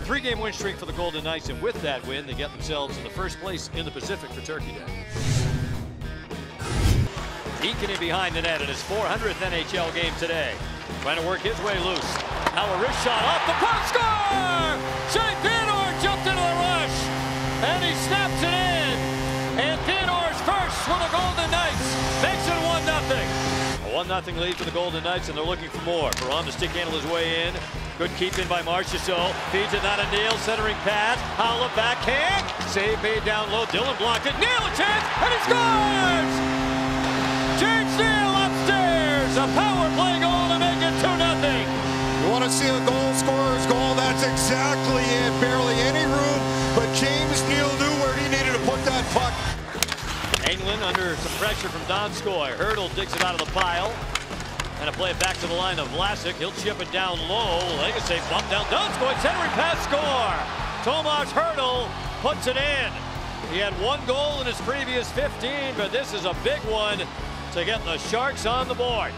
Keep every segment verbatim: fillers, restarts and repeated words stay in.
Three-game win streak for the Golden Knights, and with that win, they get themselves in the first place in the Pacific for Turkey Day. Eking in behind the net in his four hundredth N H L game today. Trying to work his way loose. Now a wrist shot off the puck, score! Shea Theodore jumped into the rush, and he snaps it in. And Theodore's first for the Golden Knights makes it one nothing. A one nothing lead for the Golden Knights, and they're looking for more. Perron, the stick handle his way in. Good keep in by Marchessault. Feeds it, not a Neal, centering pass. Holla backhand. Save made down low. Dylan blocked it. Neal a chance, and he scores! James Neal upstairs. A power play goal to make it two nothing. You want to see a goal scorer's goal? That's exactly it. Barely any room, but James Neal knew where he needed to put that puck. Englund under some pressure from Donskoy. Hurdle digs it out of the pile. And a play back to the line of Vlasic. He'll chip it down low. Legacy bump down Donskoy. Centering pass, score. Tomas Hurdle puts it in. He had one goal in his previous fifteen, but this is a big one to get the Sharks on the board.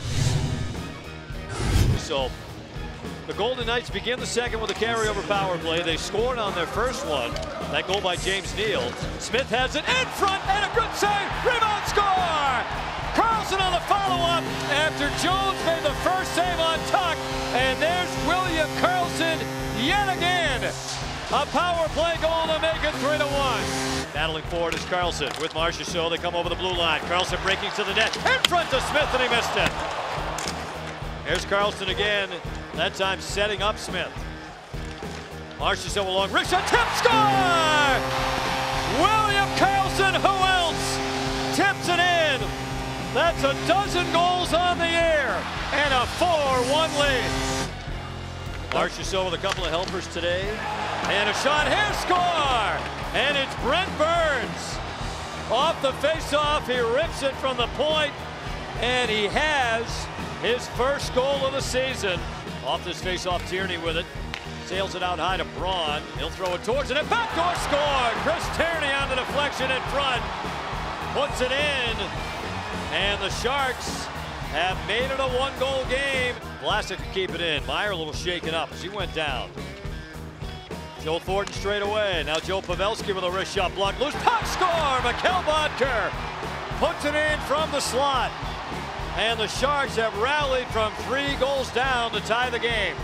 So the Golden Knights begin the second with a carryover power play. They scored on their first one. That goal by James Neal. Smith has it in front and a good save. Rebound, score! Karlsson on the follow-up after Jones made the first save on Tuck. And there's William Karlsson yet again. A power play goal to make it three to one. Battling forward is Karlsson with Marchessault. They come over the blue line. Karlsson breaking to the net. In front to Smith, and he missed it. Here's Karlsson again. That time setting up Smith. Marchessault along. Richard tip, score! William Karlsson, who else? Tips it in. That's a dozen goals on the year and a four one lead. Marchessault with a couple of helpers today. And a shot here, score! And it's Brent Burns. Off the face-off, he rips it from the point, and he has his first goal of the season. Off this face-off, Tierney with it. Sails it out high to Braun. He'll throw it towards it, and backdoor score! Chris Tierney on the deflection in front. Puts it in. And the Sharks have made it a one-goal game. Vlasic could keep it in. Meyer a little shaken up as he went down. Joe Thornton straight away. Now Joe Pavelski with a wrist shot blocked loose. Puck score! Mikhail Bodker puts it in from the slot. And the Sharks have rallied from three goals down to tie the game.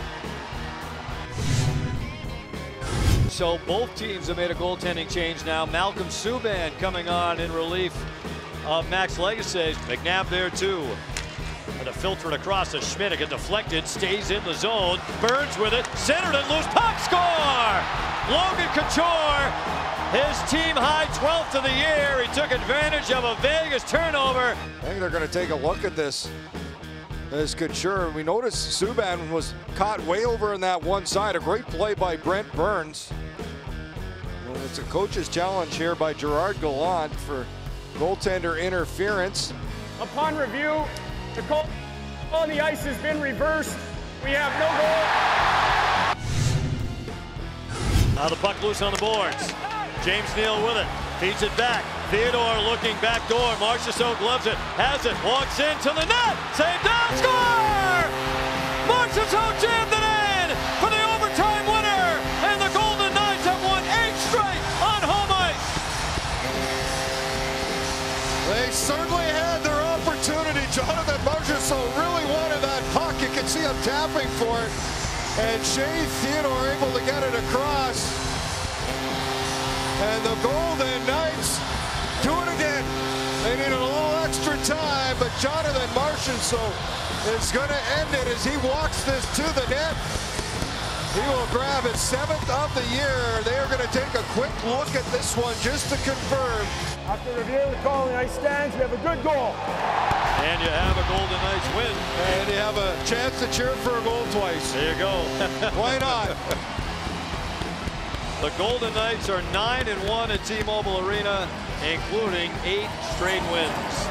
So both teams have made a goaltending change now. Malcolm Subban coming on in relief of Max Legacy. McNabb there too. And a filter across to Schmidt. It gets deflected, stays in the zone. Burns with it, centered and loose. Puck score! Logan Couture, his team high twelfth of the year. He took advantage of a Vegas turnover. I think they're going to take a look at this. As Couture, we noticed Subban was caught way over on that one side. A great play by Brent Burns. Well, it's a coach's challenge here by Gerard Gallant for goaltender interference. Upon review, the call on the ice has been reversed. We have no goal. Now the puck loose on the boards. James Neal with it. Feeds it back. Theodore looking back door. Marchessault gloves it. Has it. Walks into the net. Save down. Score! Marchessault jammed it in for the overtime winner. And the Golden Knights have won eight straight on home ice. They certainly had their opportunity. Jonathan Marchessault really wanted that puck. You can see him tapping for it. And Shea Theodore able to get it across. And the Golden Knights do it again. They needed a little extra time, but Jonathan Marchessault is going to end it as he walks this to the net. He will grab his seventh of the year. They are going to take a quick look at this one just to confirm. After reviewing the call on the ice stands, we have a good goal. And you have a Golden Knights win. And you have a chance to cheer for a goal twice. There you go. Why not? The Golden Knights are nine and one at T-Mobile Arena, including eight straight wins.